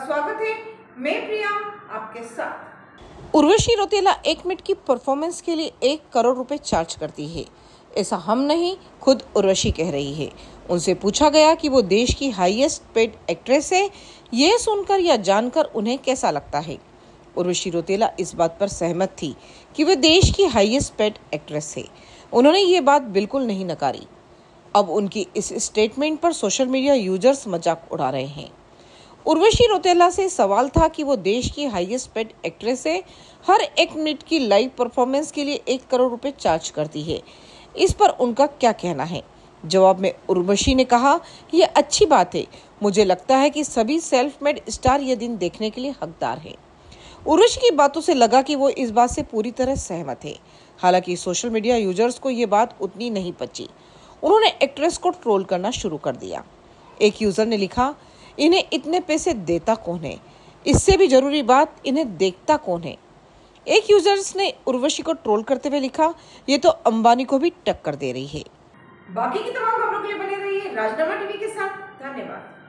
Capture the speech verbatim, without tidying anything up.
स्वागत है। मैं प्रिया आपके साथ। उर्वशी रौतेला एक मिनट की परफॉर्मेंस के लिए एक करोड़ रुपए चार्ज करती है। ऐसा हम नहीं, खुद उर्वशी कह रही है। उनसे पूछा गया कि वो देश की हाईएस्ट पेड एक्ट्रेस है। यह सुनकर या जानकर उन्हें कैसा लगता है। उर्वशी रौतेला इस बात पर सहमत थी कि वे देश की हाईएस्ट पेड एक्ट्रेस है। उन्होंने ये बात बिल्कुल नहीं नकारी। अब उनकी इस स्टेटमेंट पर सोशल मीडिया यूजर्स मजाक उड़ा रहे हैं। उर्वशी रौतेला से सवाल था कि वो देश की हाईएस्ट पेड एक्ट्रेस है, हर एक मिनट की लाइव परफॉर्मेंस के लिए एक करोड़ रुपए चार्ज करती है। इस पर उनका क्या कहना है? जवाब में उर्वशी ने कहा, ये अच्छी बात है। मुझे लगता है कि सभी सेल्फ मेड स्टार ये दिन देखने के लिए हकदार है। उर्वशी की बातों से लगा कि वो इस बात से पूरी तरह सहमत है। हालांकि सोशल मीडिया यूजर्स को ये बात उतनी नहीं पची। उन्होंने एक्ट्रेस को ट्रोल करना शुरू कर दिया। एक यूजर ने लिखा, इन्हें इतने पैसे देता कौन है? इससे भी जरूरी बात, इन्हें देखता कौन है? एक यूजर्स ने उर्वशी को ट्रोल करते हुए लिखा, ये तो अंबानी को भी टक्कर दे रही है। बाकी की तमाम खबरों के लिए बने रहिए राजनामा टीवी के साथ। धन्यवाद।